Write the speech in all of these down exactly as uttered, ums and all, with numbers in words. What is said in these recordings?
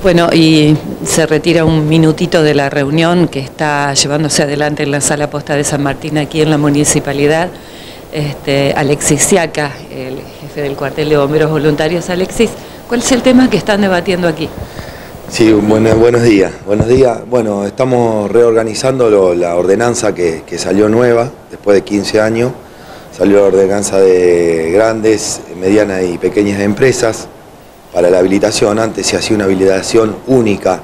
Bueno, y se retira un minutito de la reunión que está llevándose adelante en la Sala Posta de San Martín, aquí en la Municipalidad. Este, Alexis Siaca, el jefe del cuartel de bomberos voluntarios. Alexis, ¿cuál es el tema que están debatiendo aquí? Sí, bueno, buenos días. Buenos días. Bueno, estamos reorganizando lo, la ordenanza que, que salió nueva, después de quince años. Salió la ordenanza de grandes, medianas y pequeñas empresas para la habilitación. Antes se hacía una habilitación única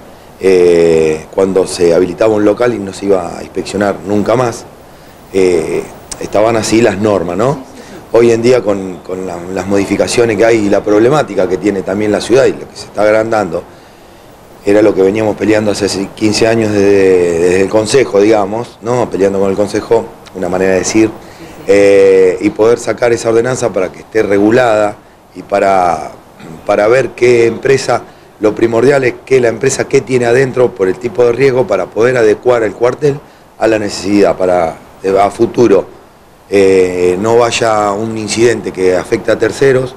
eh, cuando se habilitaba un local y no se iba a inspeccionar nunca más. Eh, estaban así las normas, ¿no? Hoy en día con, con la, las modificaciones que hay y la problemática que tiene también la ciudad y lo que se está agrandando, era lo que veníamos peleando hace quince años desde, desde el Consejo, digamos, ¿no? Peleando con el Consejo, una manera de decir, eh, y poder sacar esa ordenanza para que esté regulada y para, para ver qué empresa, lo primordial es que la empresa qué tiene adentro por el tipo de riesgo para poder adecuar el cuartel a la necesidad, para a futuro eh, no vaya un incidente que afecte a terceros,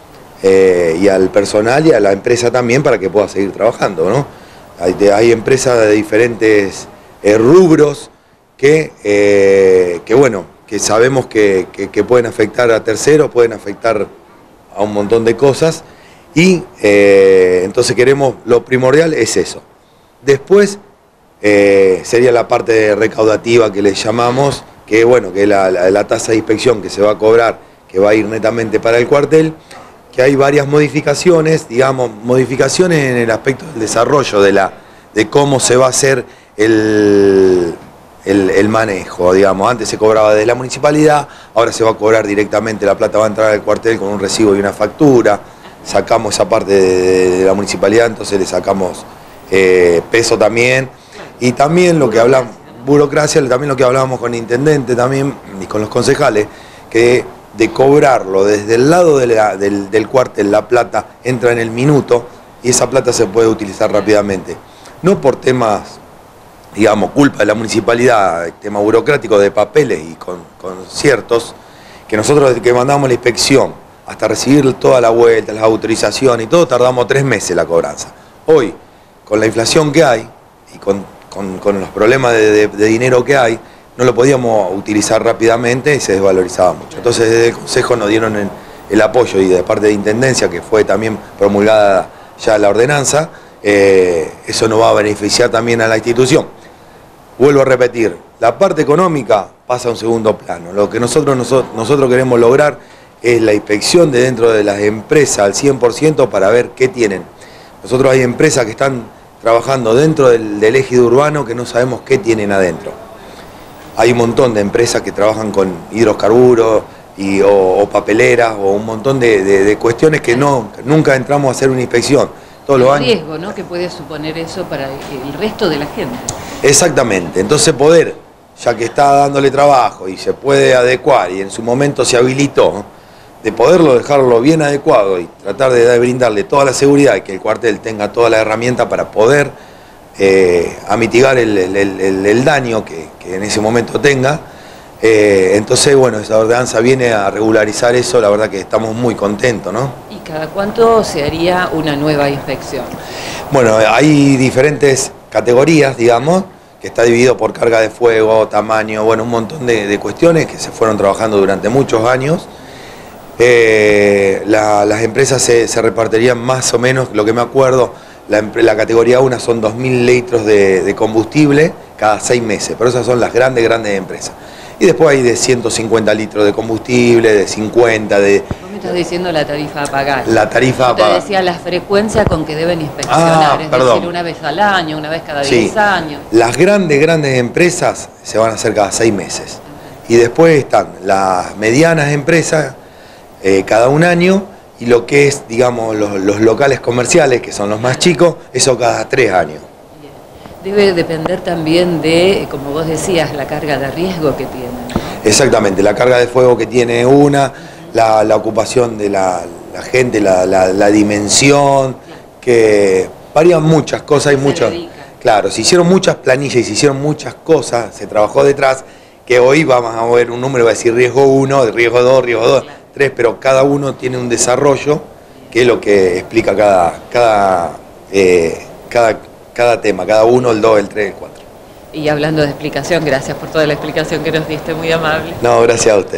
Eh, y al personal y a la empresa también para que pueda seguir trabajando, ¿no? Hay, hay empresas de diferentes eh, rubros que, eh, que, bueno, que sabemos que, que, que pueden afectar a terceros, pueden afectar a un montón de cosas y eh, entonces queremos, lo primordial es eso. Después eh, sería la parte recaudativa que le llamamos, que bueno, que la, la, la tasa de inspección que se va a cobrar, que va a ir netamente para el cuartel, que hay varias modificaciones, digamos, modificaciones en el aspecto del desarrollo, de, la, de cómo se va a hacer el, el, el manejo, digamos. Antes se cobraba de la municipalidad, ahora se va a cobrar directamente, la plata va a entrar al cuartel con un recibo y una factura, sacamos esa parte de, de la municipalidad, entonces le sacamos eh, peso también, y también lo que hablamos, burocracia, también lo que hablábamos con el intendente también, y con los concejales, que de cobrarlo desde el lado de la, del, del cuartel, la plata entra en el minuto y esa plata se puede utilizar rápidamente. No por temas, digamos, culpa de la municipalidad, tema burocrático de papeles y con, con ciertos, que nosotros desde que mandamos la inspección hasta recibir toda la vuelta, las autorizaciones y todo, tardamos tres meses la cobranza. Hoy, con la inflación que hay y con, con, con los problemas de, de, de dinero que hay, no lo podíamos utilizar rápidamente y se desvalorizaba mucho. Entonces desde el Consejo nos dieron el, el apoyo y de parte de Intendencia, que fue también promulgada ya la ordenanza, eh, eso nos va a beneficiar también a la institución. Vuelvo a repetir, la parte económica pasa a un segundo plano. Lo que nosotros, nosotros, nosotros queremos lograr es la inspección de dentro de las empresas al cien por ciento para ver qué tienen. Nosotros hay empresas que están trabajando dentro del, del ejido urbano que no sabemos qué tienen adentro. Hay un montón de empresas que trabajan con hidrocarburos y, o, o papeleras o un montón de, de, de cuestiones que no, nunca entramos a hacer una inspección. Todos los años. El riesgo, ¿no?, que puede suponer eso para el resto de la gente. Exactamente. Entonces poder, ya que está dándole trabajo y se puede adecuar y en su momento se habilitó, de poderlo dejarlo bien adecuado y tratar de brindarle toda la seguridad y que el cuartel tenga toda la herramienta para poder Eh, a mitigar el, el, el, el daño que, que en ese momento tenga. Eh, entonces, bueno, esa ordenanza viene a regularizar eso, la verdad que estamos muy contentos, ¿no? ¿Y cada cuánto se haría una nueva inspección? Bueno, hay diferentes categorías, digamos, que está dividido por carga de fuego, tamaño, bueno, un montón de, de cuestiones que se fueron trabajando durante muchos años. Eh, la, las empresas se, se repartirían más o menos, lo que me acuerdo, La, la categoría uno son dos mil litros de, de combustible cada seis meses, pero esas son las grandes, grandes empresas. Y después hay de ciento cincuenta litros de combustible, de cincuenta, de... Vos me estás diciendo la tarifa a pagar. La tarifa a pagar. Te decía la frecuencia con que deben inspeccionar, ah, es perdón. decir, una vez al año, una vez cada sí. diez años. Las grandes, grandes empresas se van a hacer cada seis meses. Y después están las medianas empresas, eh, cada un año, y lo que es, digamos, los, los locales comerciales, que son los más chicos, eso cada tres años. Debe depender también de, como vos decías, la carga de riesgo que tienen, ¿no? Exactamente, la carga de fuego que tiene una, la, la ocupación de la, la gente, la, la, la dimensión, que varían muchas cosas, hay muchas. Claro, se hicieron muchas planillas y se hicieron muchas cosas, se trabajó detrás, que hoy vamos a ver un número, va a decir riesgo uno, riesgo dos, riesgo dos. Tres, pero cada uno tiene un desarrollo que es lo que explica cada, cada eh, cada, cada tema, cada uno, el dos, el tres, el cuatro. Y hablando de explicación, gracias por toda la explicación que nos diste, muy amable. No, gracias a usted.